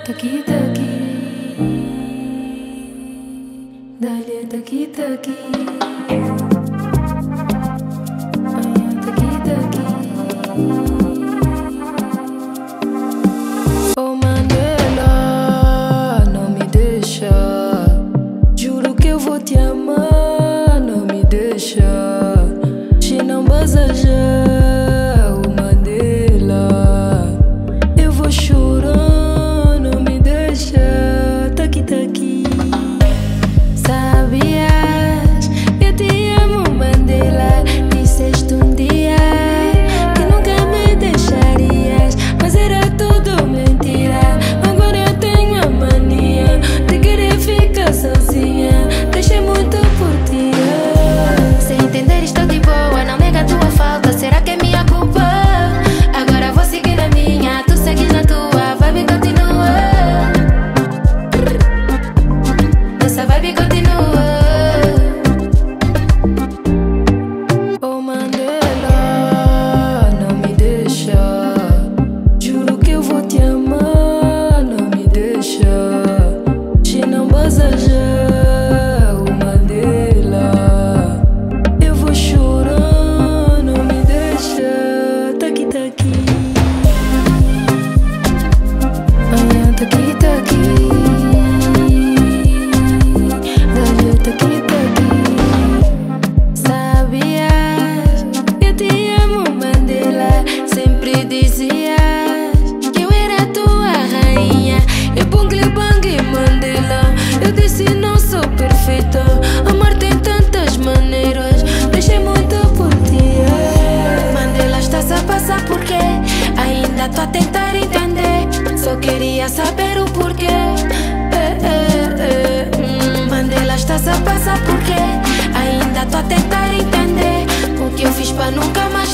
Taki taki, dale taki taki. Taki taki. Oh Mandela, não me deixa. Juro que eu vou te amar, não me deixa. Se não basajar, oh Mandela, eu vou chorar. Sabias, eu te amo, Mandela. Disseste um dia que nunca me deixarias, mas era tudo mentira. Agora eu tenho a mania de querer ficar sozinha. Deixei muito por ti. Sem entender, estou de boa, não nega a tua falta. Será que é minha culpa? Agora vou seguir na minha, tu segues na tua, vibe continua. Essa vibe continua. Oh Mandela, não me deixa. Juro que eu vou te amar, não me deixa. Se não basajar, oh Mandela, eu vou chorar, não me deixa. Taki taki. Taki taki. Sabias, eu te amo, Mandela. Sempre dizias que eu era tua rainha. Eu bang Mandela. Eu disse não sou perfeita. Amar tem tantas maneiras. Deixei muito por ti. Mandela, estás a passar por quê? Ainda tô a tentar entender. Só queria saber o porquê. Mandela, estás a passar por quê? Ainda tô a tentar entender o que eu fiz pra nunca mais